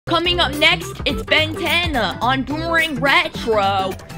Coming up next, it's Ben 10 on Boomerang Retro.